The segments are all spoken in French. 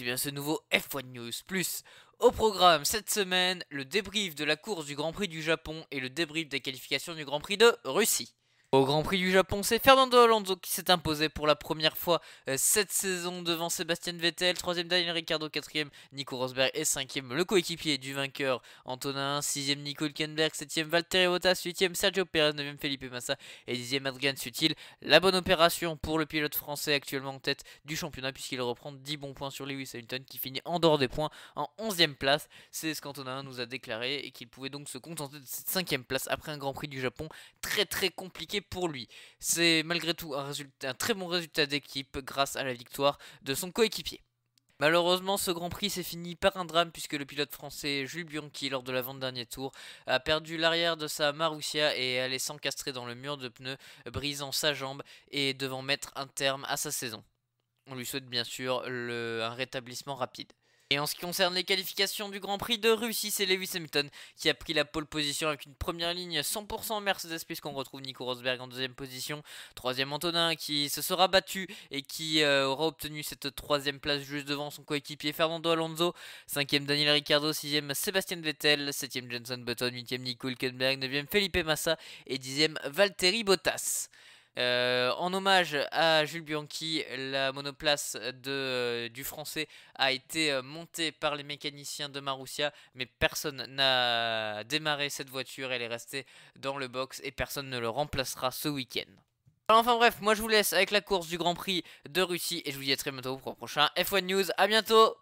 bienvenue à ce nouveau F1 News Plus. Au programme cette semaine, le débrief de la course du Grand Prix du Japon et le débrief des qualifications du Grand Prix de Russie. Au Grand Prix du Japon, c'est Fernando Alonso qui s'est imposé pour la première fois cette saison devant Sébastien Vettel, 3ème Daniel Ricciardo, 4ème Nico Rosberg et 5ème le coéquipier du vainqueur Antonin, 6ème Nico Hülkenberg, 7ème Valtteri Bottas, 8ème Sergio Perez, 9ème Felipe Massa et 10ème Adrian Sutil. La bonne opération pour le pilote français actuellement en tête du championnat puisqu'il reprend 10 bons points sur Lewis Hamilton qui finit en dehors des points en 11ème place. C'est ce qu'Antonin nous a déclaré et qu'il pouvait donc se contenter de cette 5ème place après un Grand Prix du Japon très compliqué pour lui. C'est malgré tout un très bon résultat d'équipe grâce à la victoire de son coéquipier. Malheureusement, ce Grand Prix s'est fini par un drame puisque le pilote français Jules Bianchi, lors de l'avant-dernier tour, a perdu l'arrière de sa Marussia et allait s'encastrer dans le mur de pneus, brisant sa jambe et devant mettre un terme à sa saison. On lui souhaite bien sûr un rétablissement rapide. Et en ce qui concerne les qualifications du Grand Prix de Russie, c'est Lewis Hamilton qui a pris la pole position avec une première ligne 100% Mercedes puisqu'on retrouve Nico Rosberg en deuxième position. 3ème Antonin qui se sera battu et qui aura obtenu cette 3ème place juste devant son coéquipier Fernando Alonso. 5ème Daniel Ricciardo, 6ème Sébastien Vettel, 7ème Jenson Button, 8ème Nico Hülkenberg, 9ème Felipe Massa et 10ème Valtteri Bottas. En hommage à Jules Bianchi, la monoplace du français a été montée par les mécaniciens de Marussia, mais personne n'a démarré cette voiture, elle est restée dans le box et personne ne le remplacera ce week-end. Enfin bref, moi je vous laisse avec la course du Grand Prix de Russie et je vous dis à très bientôt pour un prochain F1 News, à bientôt.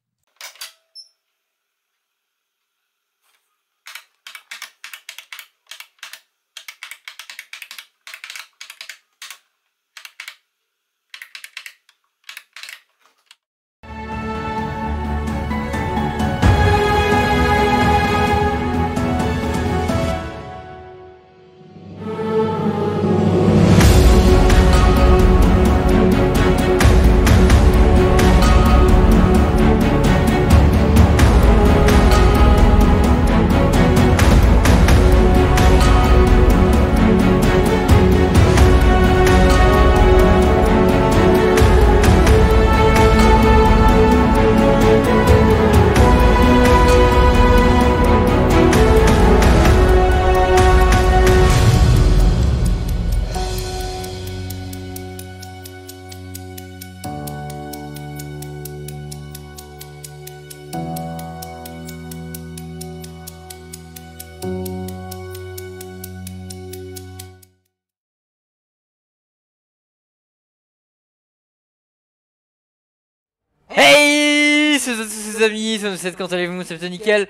Hey, c'est tous amis, c'est comment allez-vous, c'est nickel.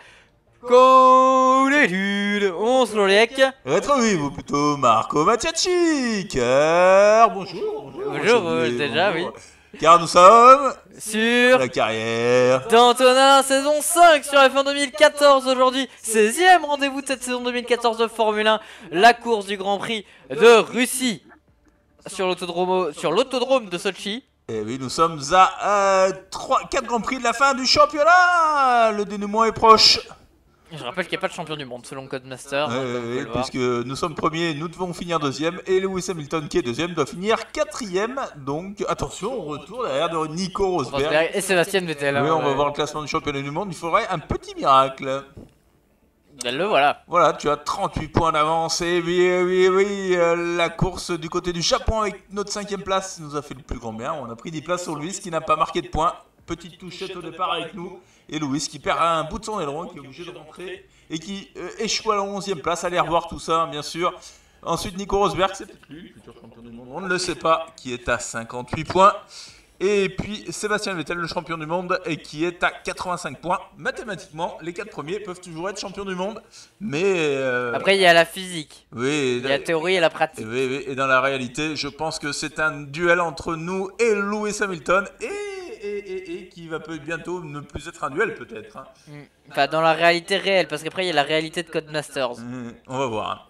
Comme d'habitude, on se l'olec. Retrouvez-vous plutôt Marco Mattiacci, car bonjour. Bonjour, déjà, oui. Car nous sommes sur la carrière d'Antonin, saison 5 sur F1 2014 aujourd'hui. 16ème rendez-vous de cette saison 2014 de Formule 1, la course du Grand Prix de Russie sur l'autodrome de Sochi. Et oui, nous sommes à 4 Grands Prix de la fin du championnat. Le dénouement est proche. Je rappelle qu'il n'y a pas de champion du monde selon Codemaster. Oui, puisque nous sommes premiers, nous devons finir deuxième. Et Lewis Hamilton qui est deuxième doit finir quatrième. Donc attention, on retourne derrière de Nico Rosberg et Sébastien Vettel. Oui, on va voir le classement du championnat du monde. Il faudrait un petit miracle. Ben le voilà. Voilà, tu as 38 points d'avance. Et oui, la course du côté du Japon avec notre 5ème place nous a fait le plus grand bien. On a pris 10 places sur Louis qui n'a pas marqué de points. Petite touchette au départ avec nous. Et Louis qui perd un bout de son aileron, qui est obligé de rentrer et qui échoue à la 11ème place. Allez revoir tout ça, bien sûr. Ensuite, Nico Rosberg, c'est peut-être lui, futur champion du monde, on ne le sait pas, qui est à 58 points. Et puis Sébastien Vettel, le champion du monde, et qui est à 85 points. Mathématiquement, les 4 premiers peuvent toujours être champions du monde. Mais après, il y a la physique. Oui, il y a la théorie et la pratique. Oui, et dans la réalité, je pense que c'est un duel entre nous et Lewis Hamilton. Et qui va bientôt ne plus être un duel, peut-être. Hein. Enfin, dans la réalité réelle, parce qu'après, il y a la réalité de Codemasters. On va voir.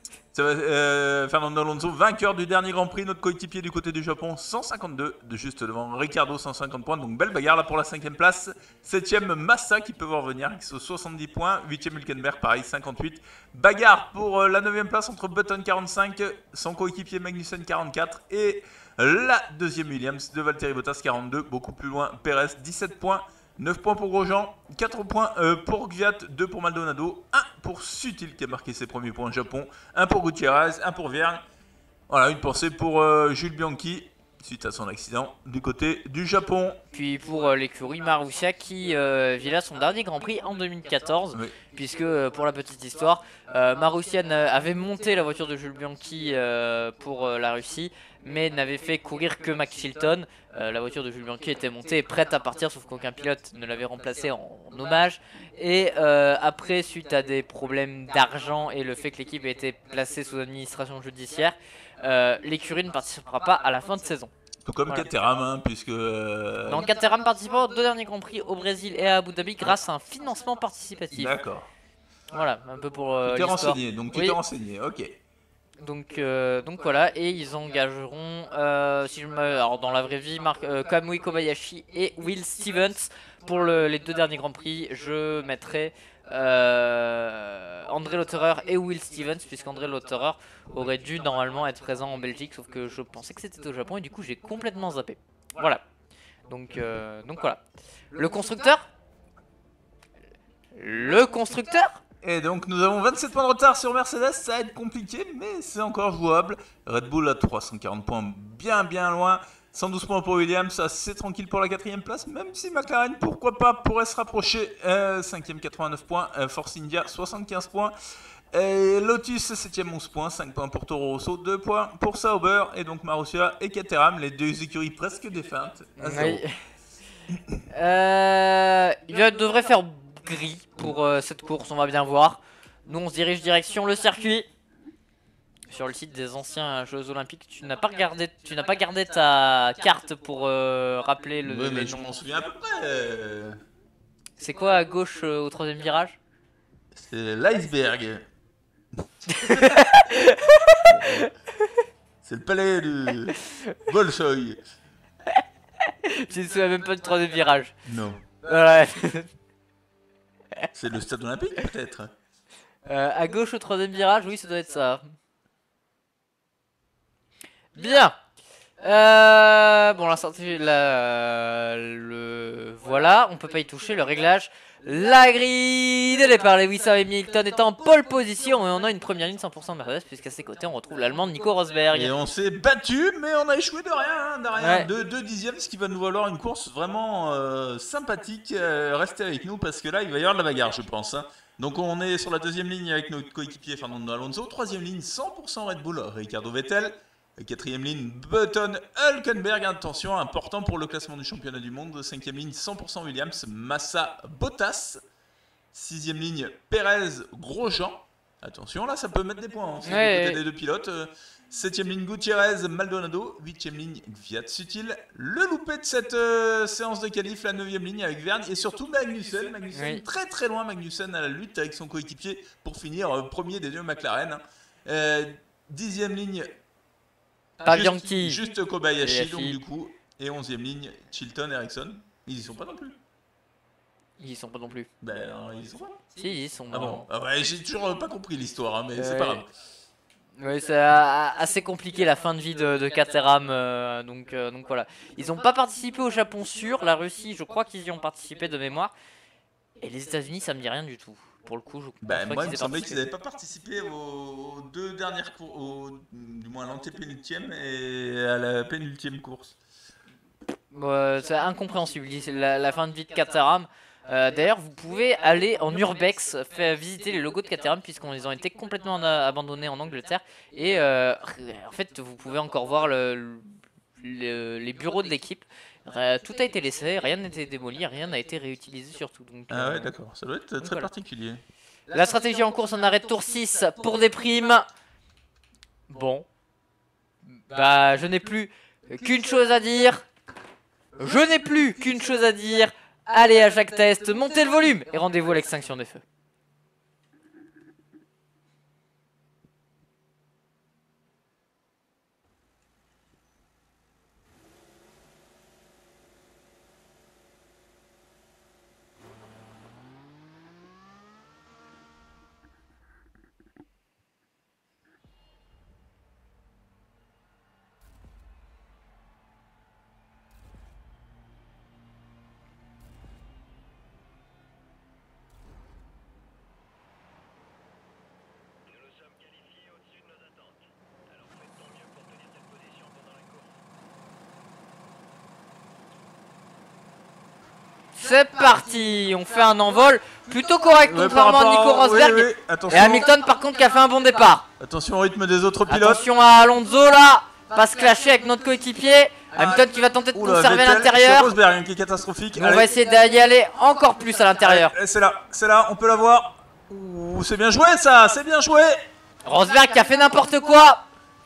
Fernando Alonso, vainqueur du dernier Grand Prix, notre coéquipier du côté du Japon, 152, juste devant Ricciardo, 150 points, donc belle bagarre là pour la 5ème place. 7ème Massa qui peut revenir avec 70 points, 8ème Hülkenberg pareil, 58. Bagarre pour la 9ème place entre Button 45, son coéquipier Magnussen 44 et La deuxième Williams de Valtteri Bottas, 42. Beaucoup plus loin, Perez, 17 points. 9 points pour Grosjean, 4 points pour Gviat, 2 pour Maldonado, 1 pour Sutil qui a marqué ses premiers points au Japon, 1 pour Gutiérrez, 1 pour Verne. Voilà, une pensée pour Jules Bianchi suite à son accident du côté du Japon. Puis pour l'écurie Marussia qui vit là son dernier Grand Prix en 2014, Oui. puisque pour la petite histoire, Marussia avait monté la voiture de Jules Bianchi pour la Russie, mais n'avait fait courir que Max Chilton. La voiture de Jules Bianchi était montée et prête à partir, sauf qu'aucun pilote ne l'avait remplacée en hommage. Et après, suite à des problèmes d'argent et le fait que l'équipe ait été placée sous administration judiciaire, l'écurie ne participera pas à la fin de saison. Tout comme Voilà. Caterham, hein, puisque... Donc Caterham participera aux 2 derniers Grands Prix au Brésil et à Abu Dhabi grâce à un financement participatif. D'accord. Voilà, un peu pour Tu t'es l'histoire. renseigné, donc tu Oui. t'es renseigné, ok. Donc voilà, et ils engageront, alors dans la vraie vie, Kamui Kobayashi et Will Stevens. Pour les 2 derniers Grands Prix, je mettrai André Lotterer et Will Stevens, puisqu'André Lotterer aurait dû normalement être présent en Belgique, sauf que je pensais que c'était au Japon et du coup j'ai complètement zappé. Voilà. Donc voilà. Le constructeur. Et donc nous avons 27 points de retard sur Mercedes, ça va être compliqué, mais c'est encore jouable. Red Bull à 340 points, bien loin. 112 points pour Williams, assez tranquille pour la 4ème place, même si McLaren, pourquoi pas, pourrait se rapprocher. 5ème 89 points, Force India 75 points. Et Lotus 7ème 11 points, 5 points pour Toro Rosso, 2 points pour Sauber et donc Marussia et Caterham, les 2 écuries presque défuntes. À 0. Oui. Il devrait faire gris pour cette course, on va bien voir. Nous on se dirige direction le circuit. Sur le site des anciens Jeux Olympiques, tu n'as pas gardé ta carte pour rappeler le. Oui, mais je m'en souviens à peu près. C'est quoi à gauche au 3ème virage? C'est l'iceberg. C'est le palais de Bolshoi. Tu ne souviens même pas du 3ème virage. Non. Ouais. C'est le stade olympique peut-être. À gauche au 3ème virage, oui, ça doit être ça. Bien. Bon, la sortie, voilà, on peut pas y toucher, le réglage. La grille de départ, Lewis Hamilton est en pole position et on a une première ligne 100% Mercedes, puisqu'à ses côtés on retrouve l'allemand Nico Rosberg. Et on s'est battu, mais on a échoué de rien, Ouais. de 2 dixièmes, ce qui va nous valoir une course vraiment sympathique. Restez avec nous parce que là il va y avoir de la bagarre, je pense. Hein. Donc on est sur la 2ème ligne avec notre coéquipier Fernando Alonso, 3ème ligne 100% Red Bull, Ricardo Vettel. 4ème ligne, Button, Hülkenberg, attention, important pour le classement du championnat du monde. 5ème ligne, 100% Williams, Massa, Bottas. 6ème ligne, Perez, Grosjean. Attention, là, ça peut mettre des points. Hein. C'est du côté des 2 pilotes. 7ème ligne, Gutiérrez, Maldonado. 8ème ligne, Gviat, Sutil. Le loupé de cette séance de qualif, la 9ème ligne avec Verne. Et surtout Magnussen. Oui. Très loin, Magnussen à la lutte avec son coéquipier pour finir premier des 2 McLaren. 10ème ligne, Pas Bianchi. Juste Kobayashi, donc du coup. Et 11ème ligne, Chilton, Ericsson. Ils y sont pas non plus. Ils y sont pas non plus. Ben, non, ils y sont pas. Si, ils y sont. Ah bon, ah ouais, j'ai toujours pas compris l'histoire, hein, mais c'est pas grave. Oui, c'est assez compliqué la fin de vie de Caterham, donc voilà. Ils n'ont pas participé au Japon sûr, la Russie, je crois qu'ils y ont participé de mémoire. Et les États-Unis, ça me dit rien du tout. Pour le coup, je pense Ben, pas moi, il qu'ils me aient semblait qu'ils participé. n'avaient pas participé aux 2 dernières courses, du moins à l'antépénultième et à la pénultième course. C'est incompréhensible, la fin de vie de Caterham. D'ailleurs, vous pouvez aller en Urbex, visiter les logos de Caterham, puisqu'ils ont été complètement abandonnés en Angleterre. Et en fait, vous pouvez encore voir les bureaux de l'équipe. Tout a été laissé, rien n'a été démoli, rien n'a été réutilisé surtout. Donc, Ah ouais, d'accord, ça doit être très voilà. particulier. La stratégie en course en arrêt de tour 6 pour des primes. Bon. Bah, je n'ai plus qu'une chose à dire. Allez à chaque test, montez le volume et rendez-vous à l'extinction des feux. c'est parti. On fait un envol plutôt correct, contrairement à Nico Rosberg. Oui, oui. Et Hamilton par contre qui a fait un bon départ. Attention au rythme des autres pilotes. Attention à Alonso là, pas se clasher avec notre coéquipier. Hamilton qui va tenter de conserver l'intérieur. C'est Rosberg qui est catastrophique. On va essayer d'y aller encore plus à l'intérieur. C'est là, on peut la voir. C'est bien joué ça, c'est bien joué. Rosberg qui a fait n'importe quoi.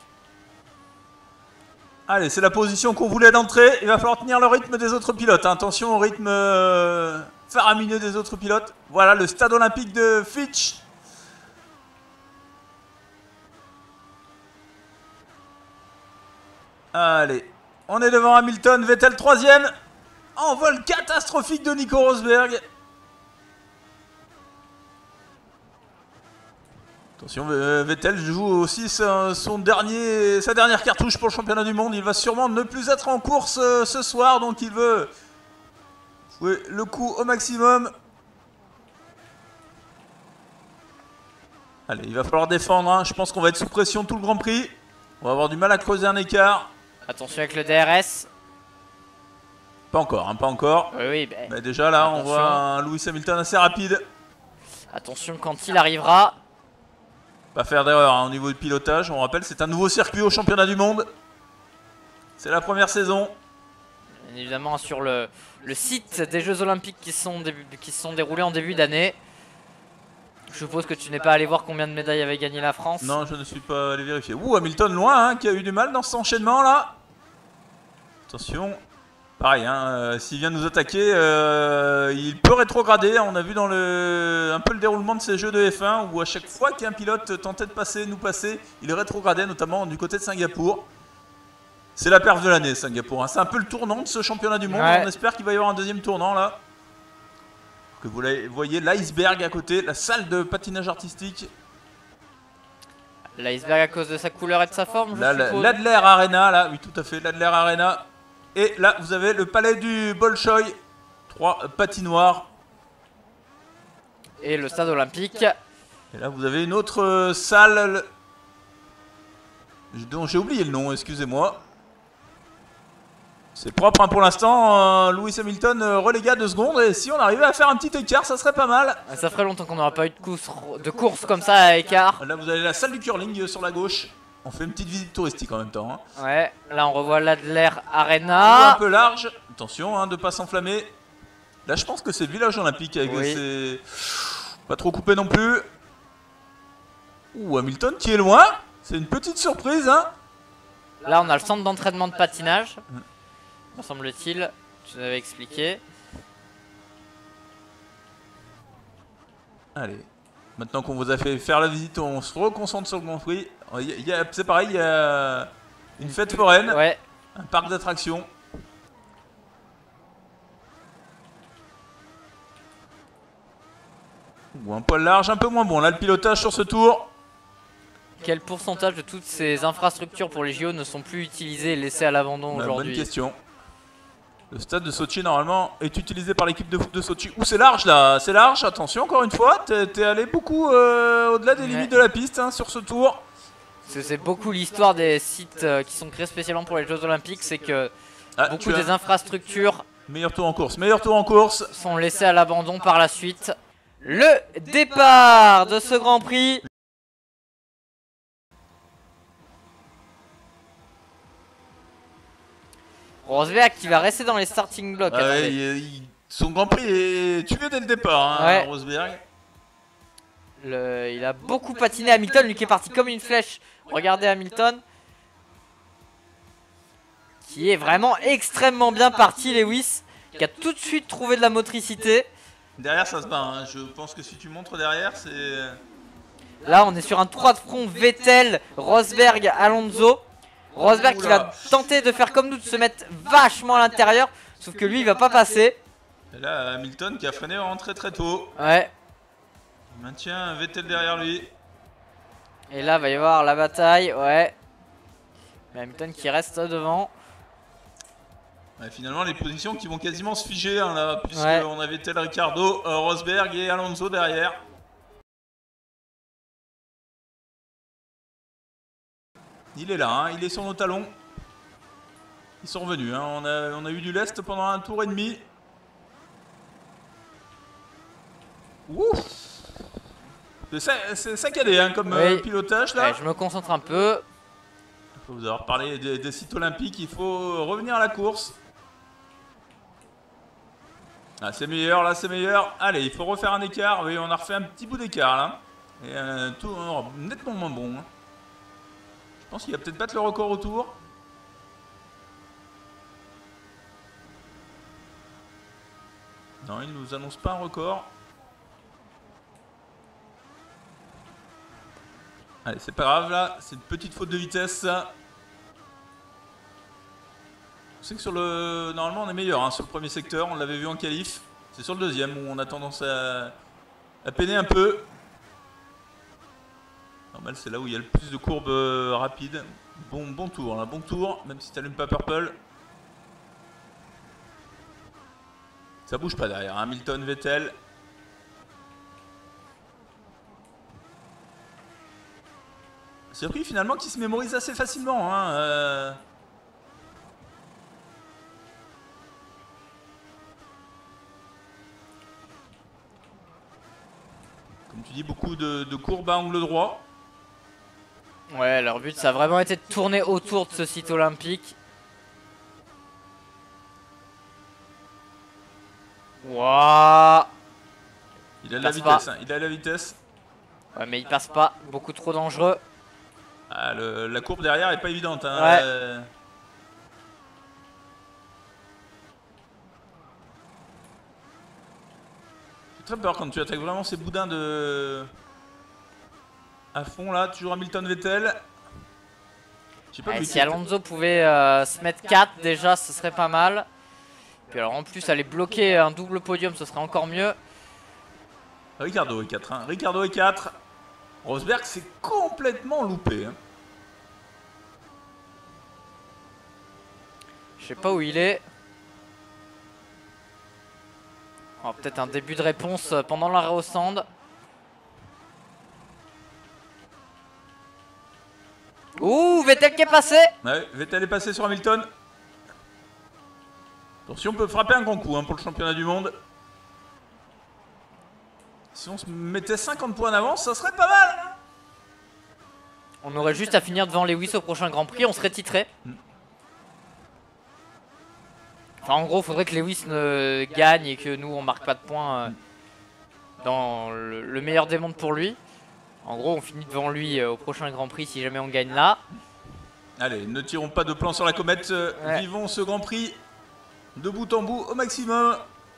Allez, c'est la position qu'on voulait d'entrée. Il va falloir tenir le rythme des autres pilotes. Attention au rythme faramineux des autres pilotes. Voilà le stade olympique de Fitch. Allez, on est devant Hamilton, Vettel 3ème. Envol catastrophique de Nico Rosberg. Attention, Vettel joue aussi sa dernière cartouche pour le championnat du monde. Il va sûrement ne plus être en course ce soir, donc il veut jouer le coup au maximum. Allez, il va falloir défendre, hein. Je pense qu'on va être sous pression tout le Grand Prix. On va avoir du mal à creuser un écart. Attention avec le DRS. Pas encore, hein, pas encore. Oui, mais déjà là, attention. on voit un Lewis Hamilton assez rapide. Attention quand il arrivera. Pas faire d'erreur hein, au niveau du pilotage. On rappelle, c'est un nouveau circuit au championnat du monde. C'est la première saison. Bien évidemment sur le site des Jeux Olympiques qui se sont déroulés en début d'année. Je suppose que tu n'es pas allé voir combien de médailles avait gagné la France. Non, je ne suis pas allé vérifier. Ouh, Hamilton loin, hein, qui a eu du mal dans cet enchaînement là. Attention. Pareil, hein, s'il vient nous attaquer, il peut rétrograder. On a vu dans un peu le déroulement de ces jeux de F1 où à chaque fois qu'un pilote tentait de nous passer, il rétrogradait, notamment du côté de Singapour. C'est la perf de l'année, Singapour. Hein. C'est un peu le tournant de ce championnat du monde. Ouais. On espère qu'il va y avoir un deuxième tournant là. Que vous voyez l'iceberg à côté, la salle de patinage artistique. L'iceberg à cause de sa couleur et de sa forme, je suppose. L'Adler Arena, là, oui, tout à fait, l'Adler Arena. Et là, vous avez le palais du Bolchoï. 3 patinoires. Et le stade olympique. Et là, vous avez une autre salle dont j'ai oublié le nom, excusez-moi. C'est propre hein, pour l'instant. Lewis Hamilton relégat 2 secondes. Et si on arrivait à faire un petit écart, ça serait pas mal. Ça ferait longtemps qu'on n'aura pas eu de course comme ça à écart. Là, vous avez la salle du curling sur la gauche. On fait une petite visite touristique en même temps. Hein. Ouais, là on revoit l'Adler Arena. Un peu large. Attention hein, de ne pas s'enflammer. Là, je pense que c'est le village olympique avec ses... Pas trop coupé non plus. Ouh, Hamilton qui est loin. C'est une petite surprise. Hein. Là, on a le centre d'entraînement de patinage. Me semble-t-il, tu nous avais expliqué. Allez, maintenant qu'on vous a fait faire la visite, on se reconcentre sur le Grand Prix. C'est pareil, il y a une fête foraine, un parc d'attractions. Ou un poil large, un peu moins bon. Là, le pilotage sur ce tour. Quel pourcentage de toutes ces infrastructures pour les JO ne sont plus utilisées et laissées à l'abandon aujourd'hui? Bonne question. Le stade de Sochi, normalement, est utilisé par l'équipe de foot de Sochi. Ouh, c'est large, là. C'est large. Attention, encore une fois. T'es allé beaucoup au-delà des limites de la piste hein, sur ce tour. C'est beaucoup l'histoire des sites qui sont créés spécialement pour les Jeux Olympiques. C'est que beaucoup des infrastructures... Meilleur tour en course. Sont laissées à l'abandon par la suite. Le départ de ce Grand Prix. Rosberg qui va rester dans les starting blocks. Son Grand Prix est tué dès le départ, hein, Rosberg. Il a beaucoup patiné. Hamilton, lui qui est parti comme une flèche. Regardez Hamilton. Qui est vraiment extrêmement bien parti, Lewis. Qui a tout de suite trouvé de la motricité. Derrière ça se bat, hein. Je pense que si tu montres derrière, c'est... Là on est sur un 3 de front, Vettel, Rosberg, Alonso. Rosberg qui va tenter de faire comme nous, de se mettre vachement à l'intérieur. Sauf que lui il va pas passer. Et là Hamilton qui a freiné vraiment très tôt. Ouais. Il maintient Vettel derrière lui. Et là va y avoir la bataille, ouais. Mais Hamilton qui reste devant. Ouais, finalement les positions qui vont quasiment se figer hein, là. Puisqu'on a Vettel, Ricardo, Rosberg et Alonso derrière. Il est là, hein, il est sur nos talons. Ils sont revenus, hein. On a eu du lest pendant un tour et demi. Ouf. C'est saccadé hein, comme Oui. pilotage là. Ouais, je me concentre un peu. Il faut vous avoir parlé des sites olympiques, il faut revenir à la course. Ah, c'est meilleur, là c'est meilleur. Allez, il faut refaire un écart. Oui, on a refait un petit bout d'écart là. Et tout nettement moins bon. Hein. Je pense qu'il va peut-être battre le record au tour. Non, il ne nous annonce pas un record. Allez, c'est pas grave là, c'est une petite faute de vitesse ça. Je sais que sur le... Normalement on est meilleur hein, sur le premier secteur, on l'avait vu en qualif. C'est sur le deuxième où on a tendance à peiner un peu. Normal, c'est là où il y a le plus de courbes rapides. Bon tour là, bon tour, même si tu n'allumes pas Purple. Ça bouge pas derrière, Hamilton, Vettel. Circuit finalement qui se mémorise assez facilement. Hein, Comme tu dis, beaucoup de courbes à angle droit. Ouais, leur but ça a vraiment été de tourner autour de ce site olympique. Wouah. Il a de la Passe vitesse, pas. hein, il a de la vitesse. Ouais, mais il passe pas, beaucoup trop dangereux. Ah, la courbe derrière est pas évidente. Hein, Ouais. J'ai très peur quand tu attaques vraiment ces boudins de... À fond là, toujours Hamilton Vettel. Je sais pas Si Alonso pouvait se mettre 4 déjà, ce serait pas mal. Puis alors en plus aller bloquer un double podium, ce serait encore mieux. Ricardo est 4. Hein. Ricardo est 4. Rosberg s'est complètement loupé. Hein. Je sais pas où il est. Oh, peut-être un début de réponse pendant l'arrêt au stand. Ouh, Vettel qui est passé. Ouais, Vettel est passé sur Hamilton. Attention, on peut frapper un grand coup hein, pour le championnat du monde. Si on se mettait 50 points d'avance, ça serait pas mal. Hein. On aurait juste à finir devant Lewis au prochain Grand Prix, on serait titré. Enfin, en gros, il faudrait que Lewis ne gagne et que nous, on marque pas de points dans le meilleur des mondes pour lui. En gros, on finit devant lui au prochain Grand Prix si jamais on gagne là. Allez, ne tirons pas de plan sur la comète. Ouais. Vivons ce Grand Prix de bout en bout au maximum.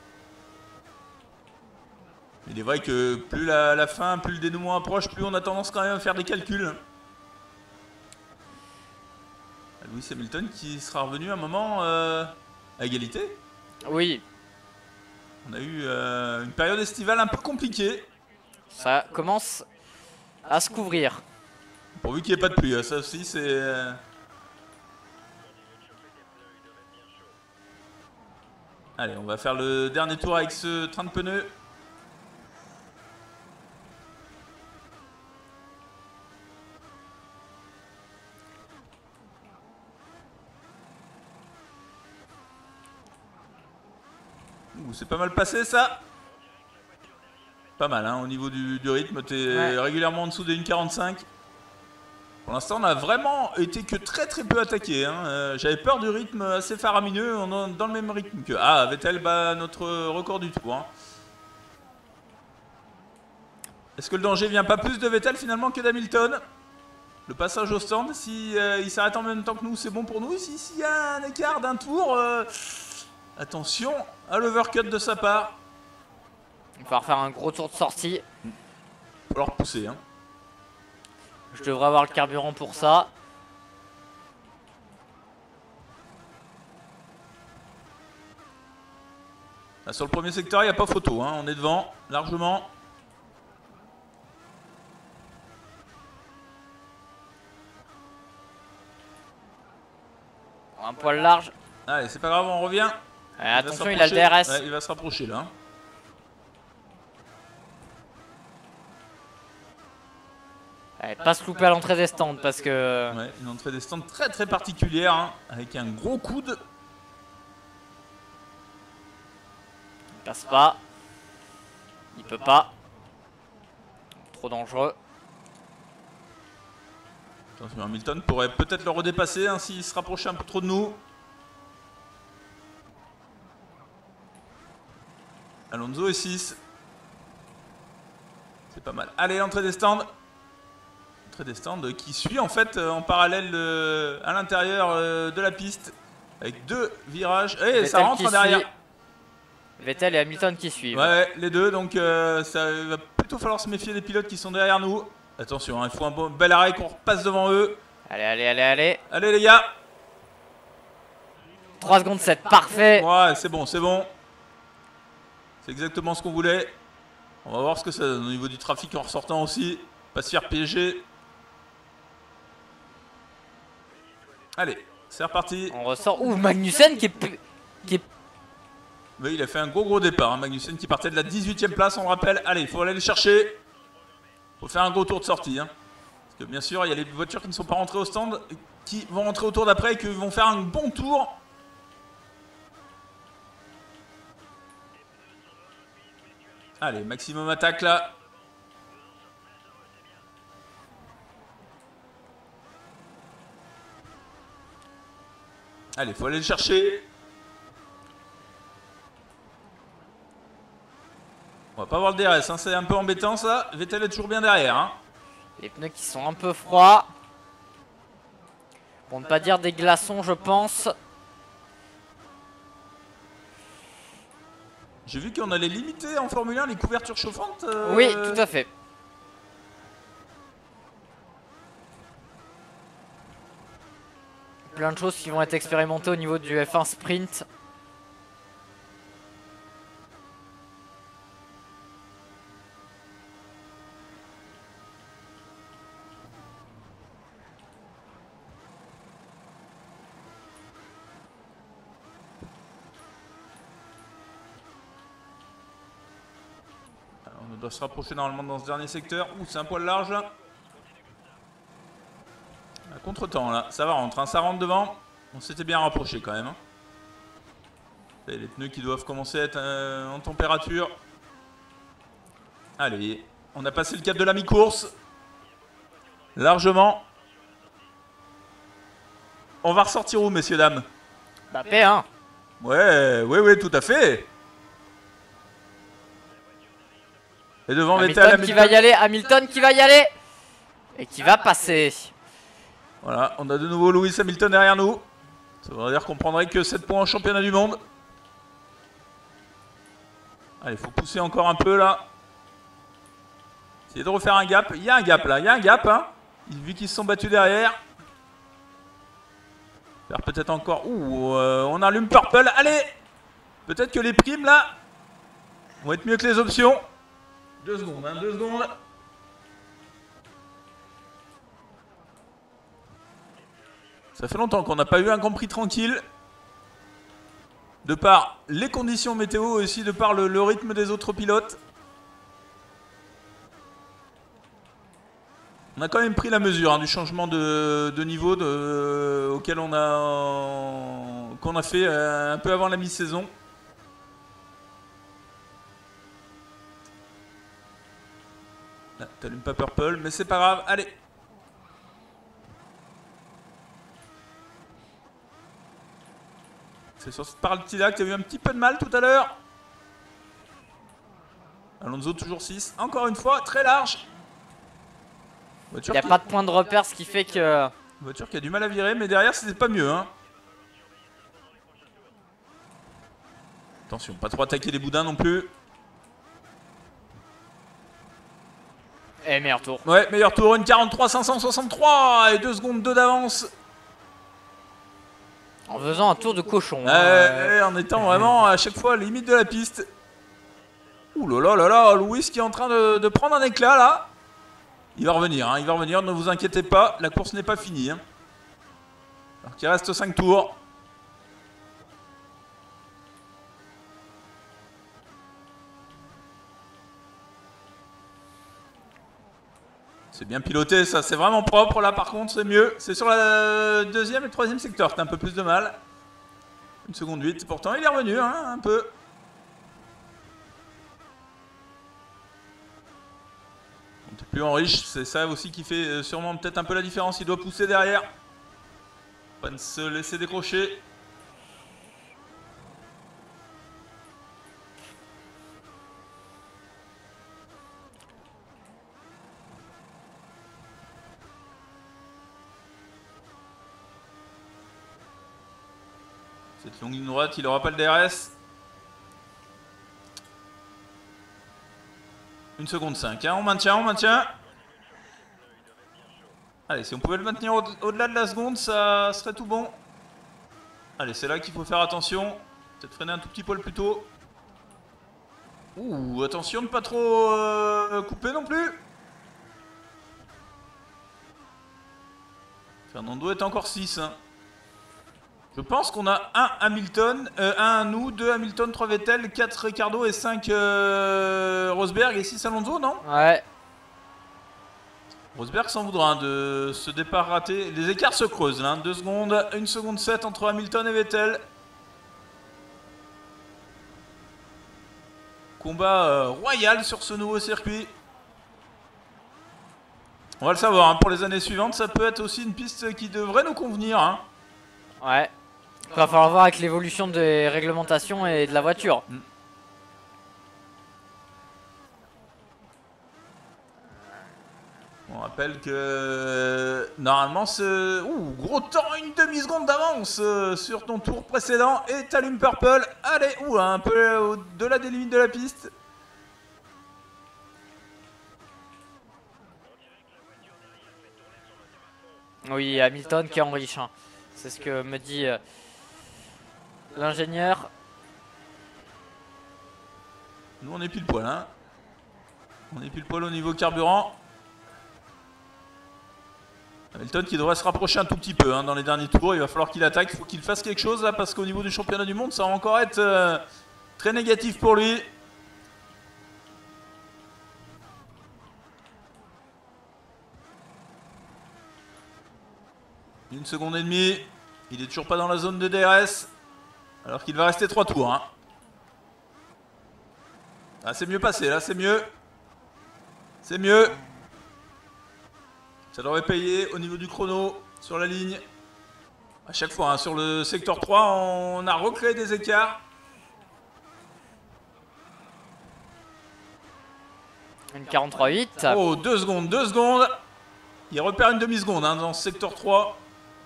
Il est vrai que plus la fin, plus le dénouement approche, plus on a tendance quand même à faire des calculs. Lewis Hamilton qui sera revenu un moment à égalité. Oui, On a eu une période estivale un peu compliquée. ça commence à se couvrir. Pourvu qu'il n'y ait pas de pluie, ça aussi c'est... Allez, on va faire le dernier tour avec ce train de pneus. C'est pas mal passé ça. Pas mal hein, au niveau du rythme, t'es régulièrement en dessous des 1,45. Pour l'instant on a vraiment été que très peu attaqué. Hein. J'avais peur du rythme assez faramineux, on est dans le même rythme que... Ah, Vettel bat notre record du tour. Hein. Est-ce que le danger vient pas plus de Vettel finalement que d'Hamilton? Le passage au stand, si il s'arrête en même temps que nous, c'est bon pour nous. S'il y a un écart d'un tour, attention à l'overcut de sa part. Il va falloir faire un gros tour de sortie. Il va falloir pousser. Hein. Je devrais avoir le carburant pour ça. Là, sur le premier secteur, il n'y a pas photo. Hein. On est devant, largement. Un poil large. Allez, c'est pas grave, on revient. Attention, il a le DRS. Ouais, il va se rapprocher là. Allez, pas se louper à l'entrée des stands parce que... Ouais, une entrée des stands très particulière, hein, avec un gros coude. Il passe pas. Il peut pas. trop dangereux. Attention, Hamilton pourrait peut-être le redépasser hein, s'il se rapprochait un peu trop de nous. Alonso est 6. C'est pas mal. Allez, entrée des stands. Entrée des stands qui suit en fait en parallèle à l'intérieur de la piste. Avec 2 virages. Et Vettel ça rentre derrière. Vettel et Hamilton qui suivent. Ouais, les deux. Donc ça va plutôt falloir se méfier des pilotes qui sont derrière nous. Attention, hein, il faut un bel arrêt qu'on repasse devant eux. Allez, allez, allez, allez. Allez les gars. 3 secondes 7, parfait. Ouais, c'est bon, c'est bon. C'est exactement ce qu'on voulait. On va voir ce que ça donne au niveau du trafic en ressortant aussi. Pas se faire piéger. Allez, c'est reparti. On ressort. Ouh, Magnussen qui est... Mais il a fait un gros départ. Hein. Magnussen qui partait de la 18e place, on le rappelle. Allez, il faut aller le chercher. Il faut faire un gros tour de sortie. Hein. Parce que bien sûr, il y a les voitures qui ne sont pas rentrées au stand, qui vont rentrer au tour d'après et qui vont faire un bon tour. Allez, maximum attaque là. Allez, faut aller le chercher. On va pas voir le DRS, hein. C'est un peu embêtant ça. Vettel est toujours bien derrière. Hein. Les pneus qui sont un peu froids. Pour ne pas dire des glaçons, je pense. J'ai vu qu'on allait limiter en Formule 1 les couvertures chauffantes. Oui, tout à fait. Plein de choses qui vont être expérimentées au niveau du F1 Sprint. On doit se rapprocher normalement dans ce dernier secteur. Ouh, c'est un poil large là. À contre-temps là, ça va rentrer, hein. Ça rentre devant. On s'était bien rapproché quand même. Hein. Et les pneus qui doivent commencer à être en température. Allez, on a passé le cap de la mi-course. Largement. On va ressortir où, messieurs, dames? Bah, P1. Ouais, tout à fait. Et devant Vettel, Hamilton qui va y aller, Hamilton qui va y aller. Et qui va passer. Voilà, on a de nouveau Lewis Hamilton derrière nous. Ça veut dire qu'on prendrait que 7 points en championnat du monde. Allez, il faut pousser encore un peu là. Essayer de refaire un gap. Il y a un gap là, il y a un gap. Hein. Vu qu'ils se sont battus derrière. Faire peut-être encore... Ouh, on allume Purple. Allez. Peut-être que les primes là vont être mieux que les options. 2 secondes, hein, 2 secondes. Ça fait longtemps qu'on n'a pas eu un Grand Prix tranquille. De par les conditions météo et aussi de par le rythme des autres pilotes. On a quand même pris la mesure hein, du changement de niveau auquel qu'on a fait un peu avant la mi-saison. Là, t'allumes pas Purple, mais c'est pas grave. Allez. C'est sur cette partie-là que tu as eu un petit peu de mal tout à l'heure. Alonso toujours 6. Encore une fois, très large. Il n'y a pas de point de repère, ce qui fait que... Voiture qui a du mal à virer, mais derrière, c'était pas mieux. Hein. Attention, pas trop attaquer les boudins non plus. Et meilleur tour. Ouais, meilleur tour, une 43 563 et 2 secondes 2 d'avance. En faisant un tour de cochon. En étant vraiment à chaque fois limite de la piste. Ouh là là, Lewis qui est en train de prendre un éclat là. Il va revenir, hein, il va revenir, ne vous inquiétez pas, la course n'est pas finie. Hein. Alors qu'il reste 5 tours. C'est bien piloté, ça, c'est vraiment propre là par contre, c'est mieux. C'est sur la 2e et le 3e secteur, t'as un peu plus de mal. 1 seconde 8, pourtant il est revenu hein, un peu. Un peu plus en riche, c'est ça aussi qui fait sûrement peut-être un peu la différence. Il doit pousser derrière. Pas de se laisser décrocher. Cette longue ligne droite, il n'aura pas le DRS. 1 seconde 5, hein. On maintient, on maintient. Allez, si on pouvait le maintenir au-delà de la seconde, ça serait tout bon. Allez, c'est là qu'il faut faire attention. Peut-être freiner un tout petit poil plus tôt. Ouh, attention de ne pas trop couper non plus. Fernando est encore 6. Hein. Je pense qu'on a un Hamilton, un nous, 2 Hamilton, 3 Vettel, 4 Ricardo et 5 Rosberg et 6 Alonso, non? Ouais. Rosberg s'en voudra hein, de ce départ raté. Les écarts se creusent là, 2 secondes, 1 seconde 7 entre Hamilton et Vettel. Combat royal sur ce nouveau circuit. On va le savoir, hein, pour les années suivantes, ça peut être aussi une piste qui devrait nous convenir. Hein. Ouais. Il va falloir voir avec l'évolution des réglementations et de la voiture. On rappelle que normalement ce... Ouh, gros temps, une demi-seconde d'avance sur ton tour précédent et t'allumes Purple. Allez, ouh, un peu au-delà des limites de la piste. Oui, Hamilton qui est en riche. Hein. C'est ce que me dit l'ingénieur. Nous on est pile poil, hein. On est pile poil au niveau carburant. Hamilton qui devrait se rapprocher un tout petit peu hein, dans les derniers tours. Il va falloir qu'il attaque, il faut qu'il fasse quelque chose là parce qu'au niveau du championnat du monde ça va encore être très négatif pour lui. Une seconde et demie. Il est toujours pas dans la zone de DRS. Alors qu'il va rester 3 tours. Hein. Ah, c'est mieux passé là, c'est mieux. C'est mieux. Ça devrait payer au niveau du chrono sur la ligne. À chaque fois, hein, sur le secteur 3, on a recréé des écarts. Une 43,8. Oh, 2 secondes, 2 secondes. Il repère une demi-seconde hein, dans ce secteur 3.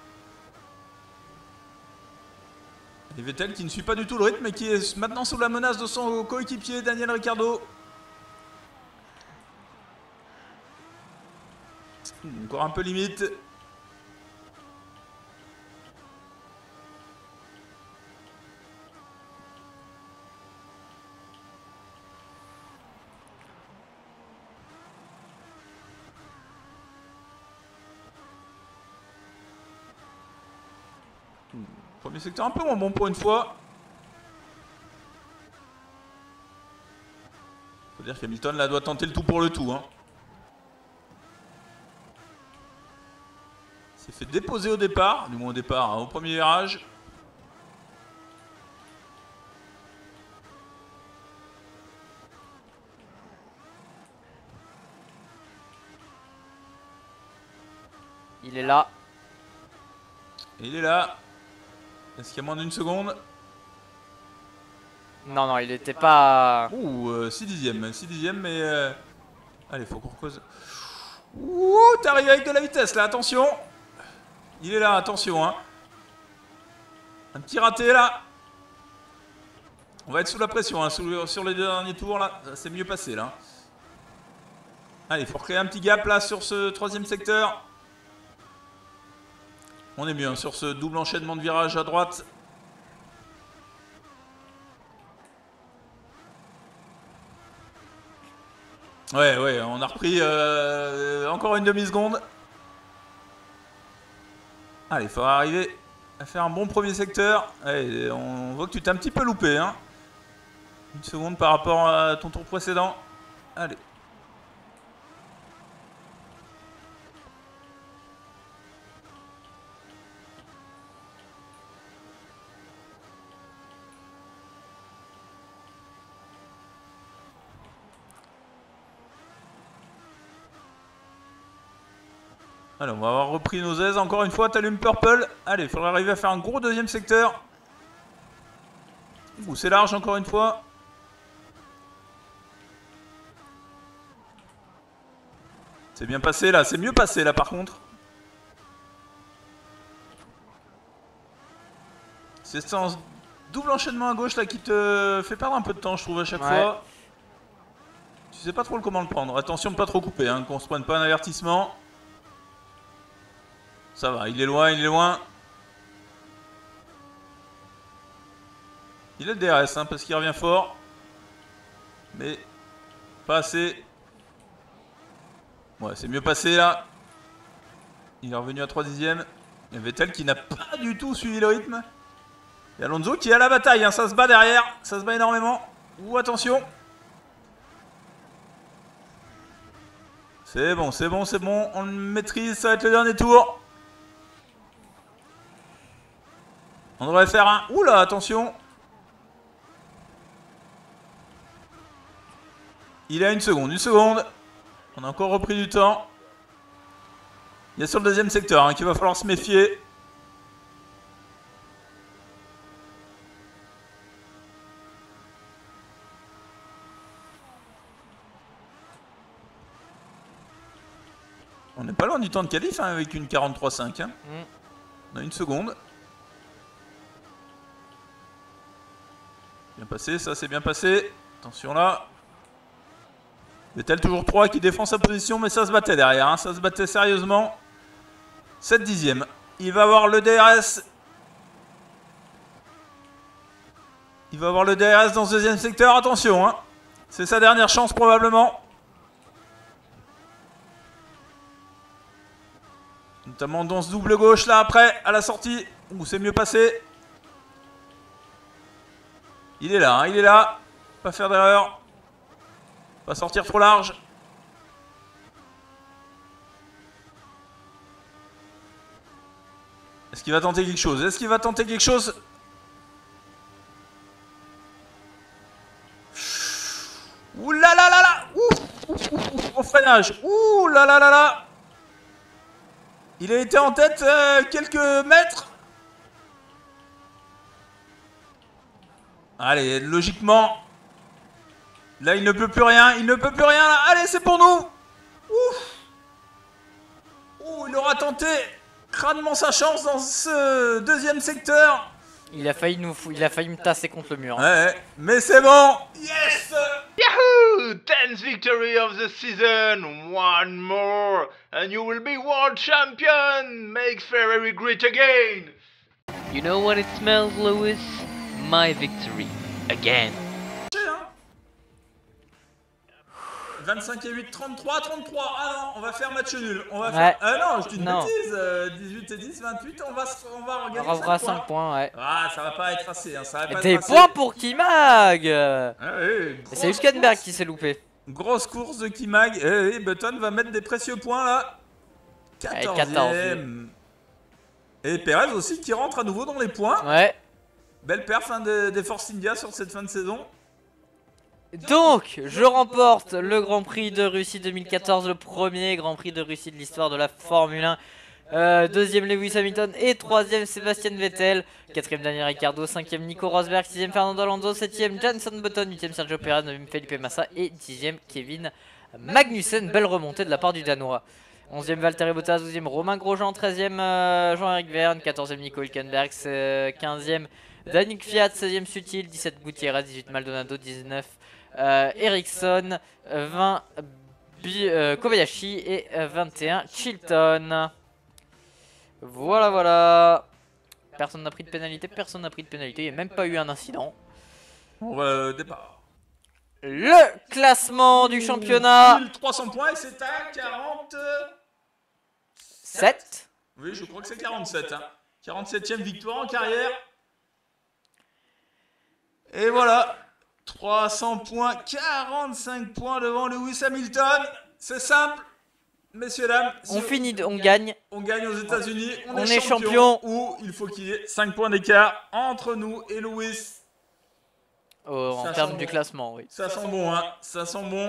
Et Vettel qui ne suit pas du tout le rythme et qui est maintenant sous la menace de son coéquipier Daniel Ricciardo. Encore un peu limite. Premier secteur un peu moins bon pour une fois. Faut dire qu'Hamilton là doit tenter le tout pour le tout. Hein. Il s'est fait déposer au départ, du moins au départ, hein, au premier virage. Il est là. Et il est là. Est-ce qu'il y a moins d'une seconde? Non, non, il n'était pas... Ouh, 6 dixièmes. 6 dixièmes, mais... Allez, faut qu'on recose. Ouh, t'es arrivé avec de la vitesse, là, attention. Il est là, attention, hein. Un petit raté, là. On va être sous la pression, hein, sur les deux derniers tours, là. Ça s'est mieux passé, là. Allez, il faut recréer un petit gap, là, sur ce troisième secteur. On est mieux, hein, sur ce double enchaînement de virages à droite. Ouais, ouais, on a repris encore une demi-seconde. Allez, il faudra arriver à faire un bon premier secteur. Allez, on voit que tu t'es un petit peu loupé. Hein. Une seconde par rapport à ton tour précédent. Allez. Allez, on va avoir repris nos aises. Encore une fois, t'allumes Purple. Allez, il faudra arriver à faire un gros deuxième secteur. Ouh, c'est large encore une fois. C'est bien passé là, c'est mieux passé là par contre. C'est ce double enchaînement à gauche là qui te fait perdre un peu de temps je trouve à chaque fois. Tu sais pas trop comment le prendre. Attention de pas trop couper, hein, qu'on se prenne pas un avertissement. Ça va, il est loin, il est loin. Il a le DRS hein, parce qu'il revient fort. Mais pas assez. Ouais, c'est mieux passé là. Il est revenu à 3 dixièmes. Il y a Vettel qui n'a pas du tout suivi le rythme. Et Alonso qui est à la bataille, hein. Ça se bat derrière. Ça se bat énormément. Ouh, attention. C'est bon, c'est bon, c'est bon. On le maîtrise, ça va être le dernier tour. On devrait faire un... Oula, attention. Il a une seconde, une seconde. On a encore repris du temps. Il y a sur le deuxième secteur hein, qu'il va falloir se méfier. On n'est pas loin du temps de qualif hein, avec une 43.5. Hein. On a une seconde. Bien passé, ça c'est bien passé. Attention là. Vettel toujours 3 qui défend sa position, mais ça se battait derrière. Hein. Ça se battait sérieusement. 7 dixièmes. Il va avoir le DRS. Il va avoir le DRS dans ce deuxième secteur. Attention, hein. C'est sa dernière chance probablement. Notamment dans ce double gauche là après, à la sortie. Ouh, c'est mieux passé. Il est là, hein, il est là. Pas faire d'erreur. Pas sortir trop large. Est-ce qu'il va tenter quelque chose? Est-ce qu'il va tenter quelque chose? Ouh là là là là. Ouf, au freinage. Ouh là là là là. Il a été en tête quelques mètres. Allez, logiquement. Là, il ne peut plus rien. Il ne peut plus rien. Là. Allez, c'est pour nous. Ouf. Ouh, il aura tenté crânement sa chance dans ce deuxième secteur. Il a failli me tasser contre le mur. Hein. Ouais, mais c'est bon. Yes. Yahoo! 10th victory of the season. One more. And you will be world champion. Make Ferrari great again. You know what it smells, Lewis? My victory. Again. 25 et 8, 33, 33. Ah non, on va faire match nul. On va faire... non, je dis une bêtise. 18 et 10, 28. On va regagner 5 points. 5 points, ouais. Ah, ça va pas être assez. Hein, ça va pas Des être points assez. pour Kimag. Ouais, c'est Hülkenberg qui s'est loupé. Grosse course de Kimag. Et Button va mettre des précieux points là. 14e. Et Perez aussi qui rentre à nouveau dans les points. Ouais. Belle perf hein, des Force India sur cette fin de saison. Donc, je remporte le Grand Prix de Russie 2014, le premier Grand Prix de Russie de l'histoire de la Formule 1. Deuxième Lewis Hamilton et troisième Sébastien Vettel. Quatrième Daniel Ricciardo, cinquième Nico Rosberg, sixième Fernando Alonso, septième Jenson Button, huitième Sergio Perez, neuvième Felipe Massa et dixième Kevin Magnussen. Belle remontée de la part du Danois. 11e Valtteri Bottas, 12e Romain Grosjean, 13e Jean-Éric Vergne, 14e Nico Hülkenberg, 15e Danick Kvyat, 16e Sutil, 17 Gutiérrez, 18 Maldonado, 19 Ericsson, 20 Kobayashi et 21 Chilton. Voilà, voilà. Personne n'a pris de pénalité, personne n'a pris de pénalité, il n'y a même pas eu un incident. On va départ. Le classement du championnat. 1300 points et c'est à 47. Oui, je crois que c'est 47. Hein. 47e victoire en carrière. Et voilà. 300 points, 45 points devant Lewis Hamilton. C'est simple, messieurs, dames. On finit, on gagne. On gagne aux États-Unis. On est champion. Ou il faut qu'il y ait 5 points d'écart entre nous et Lewis. En termes du classement, oui. Ça sent bon, hein. Ça sent bon.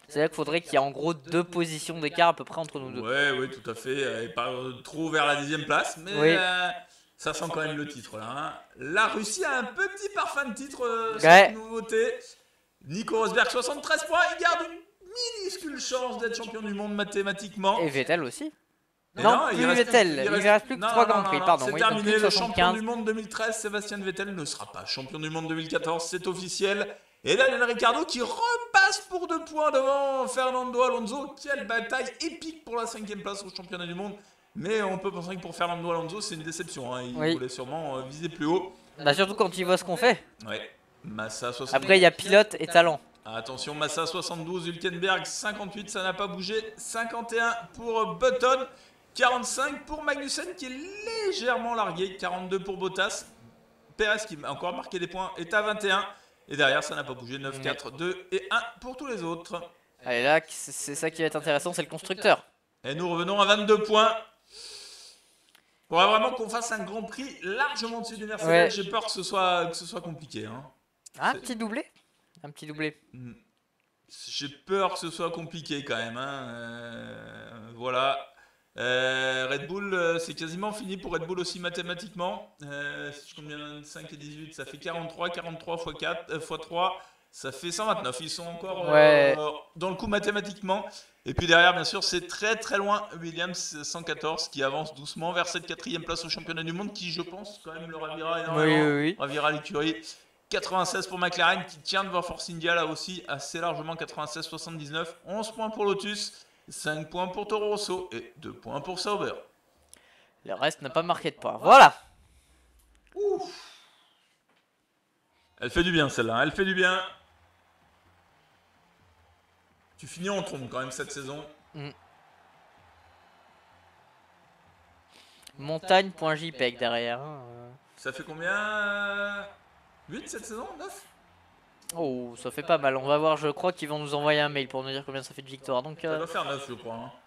C'est-à-dire qu'il faudrait qu'il y ait en gros 2 positions d'écart à peu près entre nous deux. Ouais, oui, tout à fait. Et pas trop vers la 10e place, mais Oui. ça sent quand même le titre là. Hein. La Russie a un petit parfum de titre, Ouais. cette nouveauté. Nico Rosberg, 73 points, il garde une minuscule chance d'être champion du monde mathématiquement. Et Vettel aussi. Et Non, plus Vettel, il lui reste plus que 3 Grands Prix, pardon. C'est Oui, donc terminé, plus de le champion 75. du monde 2013, Sébastien Vettel ne sera pas champion du monde 2014, c'est officiel. Et Daniel Ricciardo qui repasse pour 2 points devant Fernando Alonso. Quelle bataille épique pour la 5e place au championnat du monde. Mais on peut penser que pour Fernando Alonso, c'est une déception. Hein. Il voulait sûrement viser plus haut. Bah surtout quand il voit ce qu'on fait. Ouais. Massa 72. Après, il y a pilote et talent. Attention, Massa 72, Hülkenberg 58, ça n'a pas bougé. 51 pour Button. 45 pour Magnussen qui est légèrement largué. 42 pour Bottas. Perez qui a encore marqué des points est à 21. Et derrière, ça n'a pas bougé. 9, 4, 2 et 1 pour tous les autres. Allez, là, c'est ça qui va être intéressant, c'est le constructeur. Et nous revenons à 22 points. Il faudrait vraiment qu'on fasse un Grand Prix largement dessus du Mercedes. Ouais. J'ai peur que ce soit compliqué. Hein. Ah, un petit doublé. Un petit doublé. J'ai peur que ce soit compliqué quand même. Hein. Voilà. Red Bull, c'est quasiment fini pour Red Bull aussi mathématiquement. Si je compte bien 5 et 18, ça fait 43. 43 x 4, x 3, ça fait 129. Ils sont encore dans le coup mathématiquement. Et puis derrière, bien sûr, c'est très très loin. Williams 114 qui avance doucement vers cette 4e place au championnat du monde qui, je pense, quand même le ravira énormément. Oui. Ravira l'écurie. 96 pour McLaren qui tient devant Force India là aussi assez largement. 96-79. 11 points pour Lotus. 5 points pour Toro Rosso et 2 points pour Sauber. Le reste n'a pas marqué de points. Voilà. Ouf. Elle fait du bien celle-là, elle fait du bien. Tu finis en trompe quand même cette saison. Montagne.jpeg derrière. Ça fait combien 8 cette saison 9. Oh, ça fait pas mal. On va voir, je crois qu'ils vont nous envoyer un mail pour nous dire combien ça fait de victoire. Donc, Ça doit faire 9 je crois. Hein.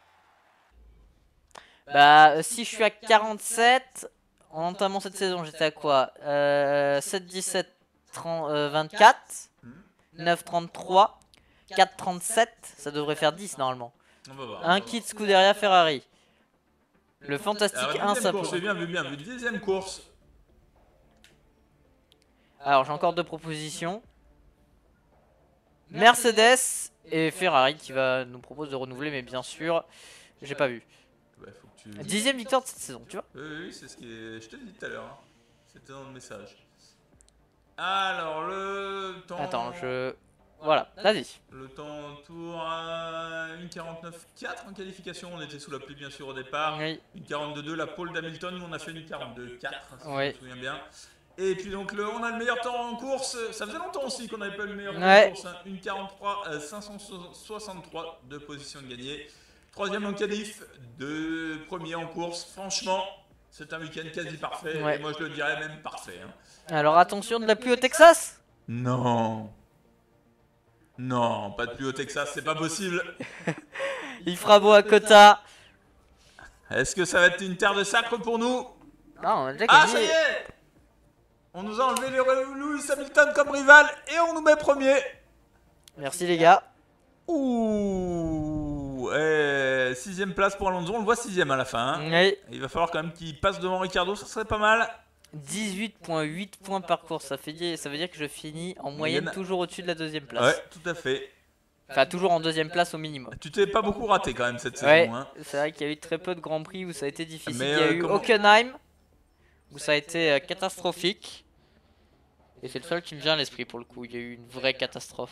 Bah, si je suis à 47, en entamant cette saison, j'étais à quoi 7, 17, 30, 24, 9, 33, 4, 37, ça devrait faire 10 normalement. On va voir. Un kit Scuderia Ferrari. Le fantastique 1, ça course, peut... j'ai vu bien, vu deuxième course. Alors, j'ai encore 2 propositions. Mercedes et Ferrari qui va nous propose de renouveler, mais bien sûr, j'ai pas vu. Ouais, faut que tu... 10e victoire de cette saison, tu vois. Oui, c'est ce qui est... Je te l'ai dit tout à l'heure. Hein. C'était dans le message. Alors, le temps... Attends, voilà, vas-y. Le temps tour à 1,49,4 en qualification. On était sous la pluie, bien sûr, au départ. Oui. 1,42,2, la pole d'Hamilton. Nous, on a fait 1,42,4, si je Oui. me souviens bien. Et puis, donc, on a le meilleur temps en course. Ça faisait longtemps aussi qu'on n'avait pas eu le meilleur temps en course. Hein. 1,43, 563 de position de gagné. 3e en qualif, 2 premiers en course. Franchement, c'est un week-end quasi parfait. Ouais. Et moi, je le dirais même parfait. Hein. Alors, attention, de la pluie au Texas. Non. Non, pas de pluie au Texas, c'est pas possible. Il fera beau à Kota. Est-ce que ça va être une terre de sacre pour nous? Non, on a déjà Ah, gagné. ça y est! On nous a enlevé les Lewis Hamilton comme rival et on nous met premier. Merci les gars. Ouh, 6ème place pour Alonso, on le voit 6ème à la fin. Hein. Oui. Il va falloir quand même qu'il passe devant Ricciardo, ça serait pas mal. 18,8 points par course, ça veut dire que je finis en moyenne toujours au-dessus de la 2e place. Ouais, tout à fait. Enfin, toujours en 2e place au minimum. Tu t'es pas beaucoup raté quand même cette Ouais, saison. Hein. c'est vrai qu'il y a eu très peu de grands prix où ça a été difficile. Mais, Il y a eu comment... Hockenheim, où ça a été catastrophique. Et c'est le seul qui me vient à l'esprit pour le coup, il y a eu une vraie catastrophe.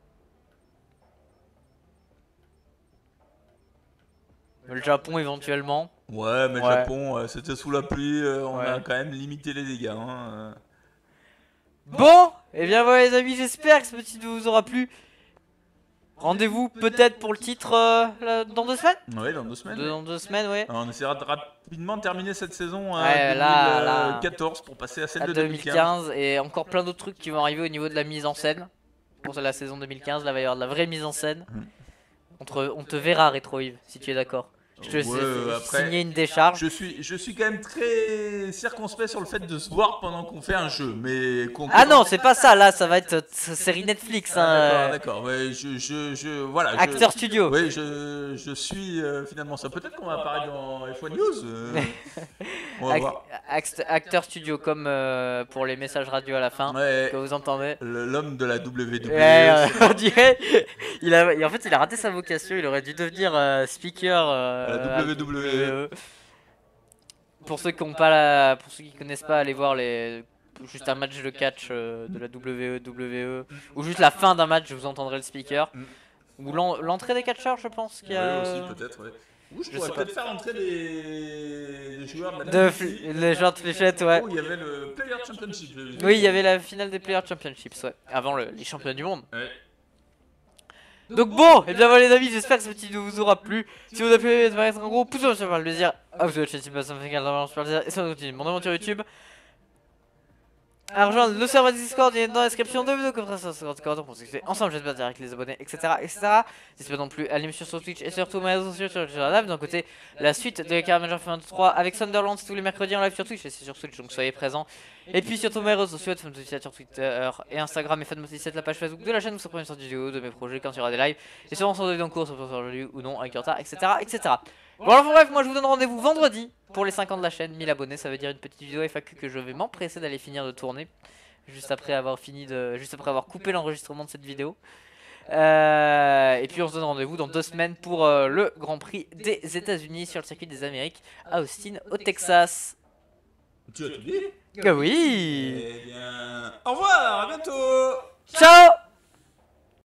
Le Japon éventuellement. Ouais, mais le Japon, c'était sous la pluie, on a quand même limité les dégâts. Hein. Bon, et bien voilà les amis, j'espère que ce petit vidéo vous aura plu. Rendez-vous peut-être pour le titre dans 2 semaines. Ouais, dans 2 semaines. Dans 2 semaines, ouais. Alors, on essaiera de rapidement terminer cette saison 2014 pour passer à celle À de 2015 et encore plein d'autres trucs qui vont arriver au niveau de la mise en scène. Pour la saison 2015, là va y avoir de la vraie mise en scène. On te verra Rétro Yves, si tu es d'accord. Je te Ouais, après, signer une décharge. je suis quand même très circonspect sur le fait de se voir pendant qu'on fait un jeu, mais Ah non, c'est pas ça, là, ça va être série Netflix. Ah, Hein, d'accord, ouais, voilà. Acteur studio. Oui, je suis finalement ça. Peut-être qu'on va apparaître dans F1 News. On va voir. Acteur studio, comme pour les messages radio à la fin, Ouais, que vous entendez. l'homme de la WWE. On dirait, en fait, il a raté sa vocation, il aurait dû devenir speaker La WWE. Pour ceux qui connaissent pas, allez voir juste un match de catch de la WWE, ou juste la fin d'un match, vous entendrez le speaker. Ou l'entrée des catcheurs, je pense qu'il y a. Oui, aussi, peut-être, ouais. Ou je pourrais peut-être faire entrer des joueurs de la les joueurs de fléchettes, ouais. Oh, il y avait le Player Championship. Oui, il y avait la finale des Player Championships, ouais. Avant les champions du monde. Ouais. Donc bon, et bien voilà les amis, j'espère que cette vidéo vous aura plu. Si vous avez aimé, en gros, pouce sur le plaisir. Ah, vous avez la chaîne YouTube, ça me fait également super plaisir. Et ça continue mon aventure YouTube. À rejoindre le serveur Discord, il est dans la description de la vidéo comme ça, c'est pour discuter ensemble, j'espère dire avec les abonnés, etc. N'hésitez pas non plus à aller me suivre sur Twitch et surtout mes réseaux sociaux sur la live. D'un côté, la suite de Car Manager F23 avec Sunderland tous les mercredis en live sur Twitch, et c'est sur Twitch donc soyez présents. Et puis surtout mes réseaux sociaux, Fan17 sur Twitter et Instagram et Fan17 la page Facebook de la chaîne où se prend une sortie vidéo de mes projets quand il y aura des lives. Et sûrement sur des vidéos en cours, sur le lieu ou non, avec retard, etc. Bon alors bref, moi je vous donne rendez-vous vendredi pour les 5 ans de la chaîne, 1000 abonnés, ça veut dire une petite vidéo FAQ que je vais m'empresser d'aller finir de tourner. Juste après avoir coupé l'enregistrement de cette vidéo. Et puis on se donne rendez-vous dans 2 semaines pour le Grand Prix des États-Unis sur le circuit des Amériques à Austin, au Texas. Tu as tout dit? Que oui. Eh bien, au revoir, à bientôt. Ciao.